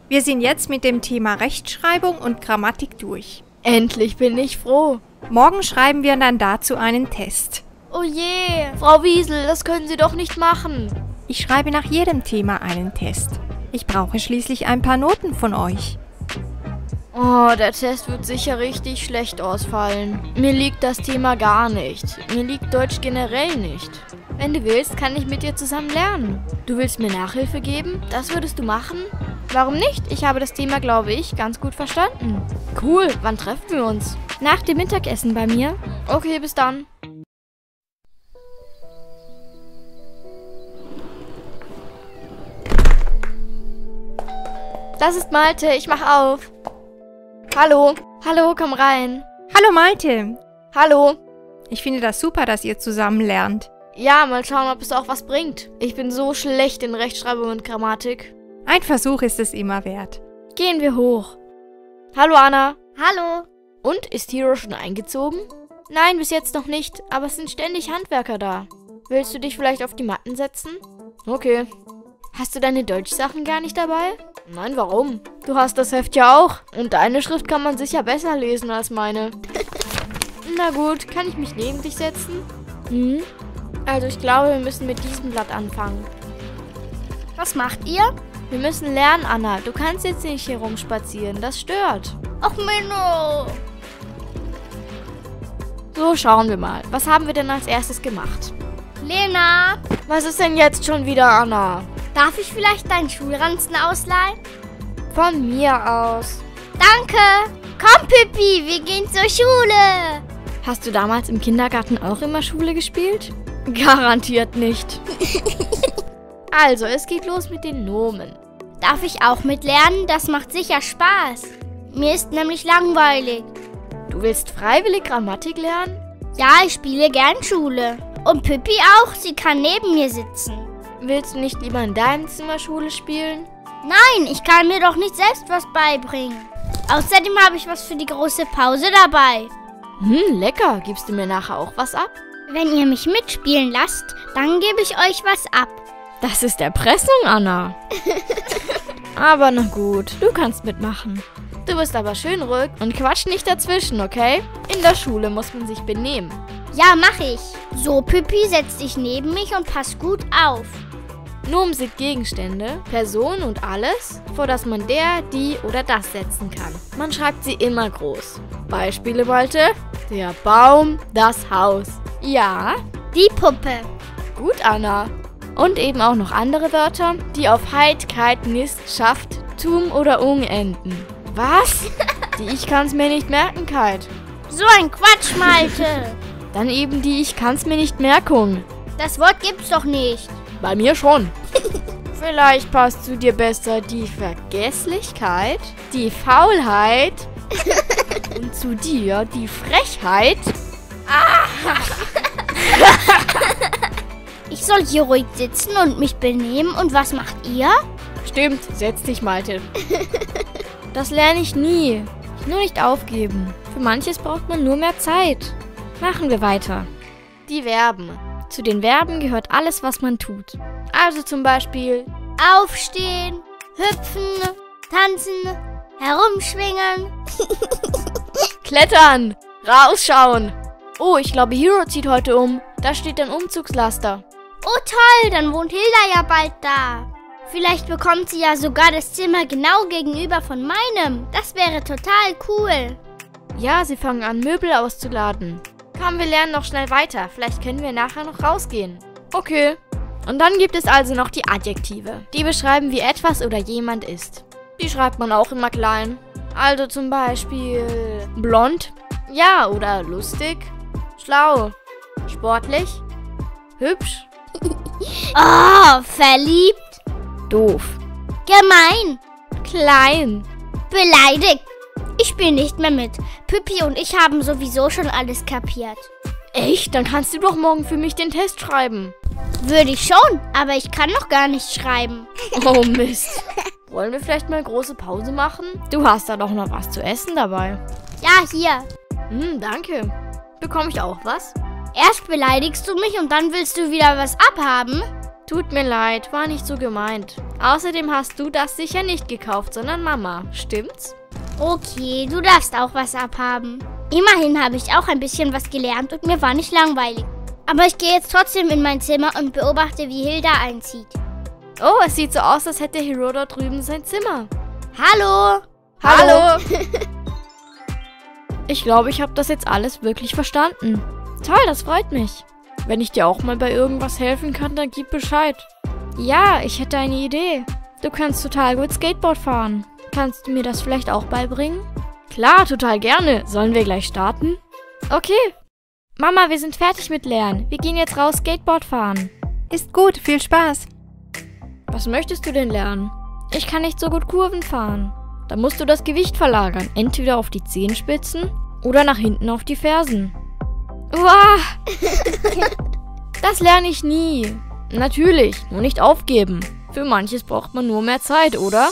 Wir sind jetzt mit dem Thema Rechtschreibung und Grammatik durch. Endlich bin ich froh. Morgen schreiben wir dann dazu einen Test. Oh je, Frau Wiesel, das können Sie doch nicht machen. Ich schreibe nach jedem Thema einen Test. Ich brauche schließlich ein paar Noten von euch. Oh, der Test wird sicher richtig schlecht ausfallen. Mir liegt das Thema gar nicht. Mir liegt Deutsch generell nicht. Wenn du willst, kann ich mit dir zusammen lernen. Du willst mir Nachhilfe geben? Das würdest du machen? Warum nicht? Ich habe das Thema, glaube ich, ganz gut verstanden. Cool, wann treffen wir uns? Nach dem Mittagessen bei mir. Okay, bis dann. Das ist Malte, ich mach auf. Hallo. Hallo, komm rein. Hallo Malte. Hallo. Ich finde das super, dass ihr zusammen lernt. Ja, mal schauen, ob es auch was bringt. Ich bin so schlecht in Rechtschreibung und Grammatik. Ein Versuch ist es immer wert. Gehen wir hoch. Hallo Anna. Hallo. Und, ist Hiro schon eingezogen? Nein, bis jetzt noch nicht, aber es sind ständig Handwerker da. Willst du dich vielleicht auf die Matten setzen? Okay. Hast du deine Deutschsachen gar nicht dabei? Nein, warum? Du hast das Heft ja auch. Und deine Schrift kann man sicher besser lesen als meine. Na gut, kann ich mich neben dich setzen? Also ich glaube, wir müssen mit diesem Blatt anfangen. Was macht ihr? Wir müssen lernen, Anna. Du kannst jetzt nicht hier rumspazieren. Das stört. Ach Menno. So, schauen wir mal. Was haben wir denn als erstes gemacht? Lena, Was ist denn jetzt schon wieder, Anna? darf ich vielleicht deinen Schulranzen ausleihen? Von mir aus. Danke. Komm, Pippi, wir gehen zur Schule. Hast du damals im Kindergarten auch immer Schule gespielt? Garantiert nicht. Also, es geht los mit den Nomen. Darf ich auch mitlernen? Das macht sicher Spaß. Mir ist nämlich langweilig. Du willst freiwillig Grammatik lernen? Ja, ich spiele gern Schule. Und Pippi auch, sie kann neben mir sitzen. Willst du nicht lieber in deinem Zimmer Schule spielen? Nein, ich kann mir doch nicht selbst was beibringen. Außerdem habe ich was für die große Pause dabei. Lecker. Gibst du mir nachher auch was ab? Wenn ihr mich mitspielen lasst, dann gebe ich euch was ab. Das ist Erpressung, Anna. Aber na gut, du kannst mitmachen. Du bist aber schön ruhig und quatsch nicht dazwischen, okay? In der Schule muss man sich benehmen. Ja, mach ich. So, Pippi, setz dich neben mich und pass gut auf. Nomen sind Gegenstände, Personen und alles, vor das man der, die oder das setzen kann. Man schreibt sie immer groß. Beispiele, Malte? Der Baum, das Haus. Ja, Die Puppe. gut, Anna. Und eben auch noch andere Wörter, die auf Heit, Keit, Nist, Schafft, Tum oder Ung enden. Was? Die Ich kann's mir nicht merken, Keit. So ein Quatsch, Malte. Dann eben die Ich kann's mir nicht Merkung. Das Wort gibt's doch nicht. Bei mir schon. Vielleicht passt zu dir besser die Vergesslichkeit, die Faulheit und zu dir die Frechheit. Ich soll hier ruhig sitzen und mich benehmen. Und was macht ihr? Stimmt, setz dich, Malte. Das lerne ich nie. Nur nicht aufgeben. Für manches braucht man nur mehr Zeit. Machen wir weiter. Die Verben. Zu den Verben gehört alles, was man tut. Also zum Beispiel Aufstehen, hüpfen, tanzen, herumschwingen. klettern, rausschauen. Oh, ich glaube, Hiro zieht heute um. Da steht ein Umzugslaster. Oh toll, dann wohnt Hilda ja bald da. Vielleicht bekommt sie ja sogar das Zimmer genau gegenüber von meinem. Das wäre total cool. Ja, sie fangen an, Möbel auszuladen. Komm, wir lernen noch schnell weiter. Vielleicht können wir nachher noch rausgehen. Okay. Und dann gibt es also noch die Adjektive. Die beschreiben, wie etwas oder jemand ist. Die schreibt man auch immer klein. Also zum Beispiel blond. Ja, oder lustig. Schlau. Sportlich. Hübsch. Oh, verliebt, Doof. gemein, Klein. beleidigt. Ich spiele nicht mehr mit. Pippi und ich haben sowieso schon alles kapiert. Echt? Dann kannst du doch morgen für mich den Test schreiben. Würde ich schon, aber ich kann noch gar nicht schreiben. Oh Mist. Wollen wir vielleicht mal große Pause machen? Du hast da doch noch was zu essen dabei. Ja, hier. Danke. Bekomme ich auch was? Erst beleidigst du mich und dann willst du wieder was abhaben? Tut mir leid, war nicht so gemeint. Außerdem hast du das sicher nicht gekauft, sondern Mama. Stimmt's? Okay, du darfst auch was abhaben. Immerhin habe ich auch ein bisschen was gelernt und mir war nicht langweilig. Aber ich gehe jetzt trotzdem in mein Zimmer und beobachte, wie Hilda einzieht. Oh, es sieht so aus, als hätte Hero dort drüben sein Zimmer. Hallo! Hallo! Ich glaube, ich habe das jetzt alles wirklich verstanden. Toll, das freut mich. Wenn ich dir auch mal bei irgendwas helfen kann, dann gib Bescheid. Ja, ich hätte eine Idee. Du kannst total gut Skateboard fahren. Kannst du mir das vielleicht auch beibringen? Klar, total gerne. Sollen wir gleich starten? Okay. Mama, wir sind fertig mit Lernen. Wir gehen jetzt raus Skateboard fahren. Ist gut, viel Spaß. Was möchtest du denn lernen? Ich kann nicht so gut Kurven fahren. Da musst du das Gewicht verlagern. Entweder auf die Zehenspitzen oder nach hinten auf die Fersen. Uah! Das lerne ich nie. Natürlich, nur nicht aufgeben. Für manches braucht man nur mehr Zeit, oder?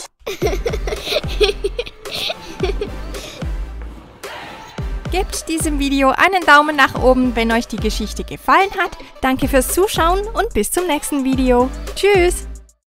Gebt diesem Video einen Daumen nach oben, wenn euch die Geschichte gefallen hat. Danke fürs Zuschauen und bis zum nächsten Video. Tschüss!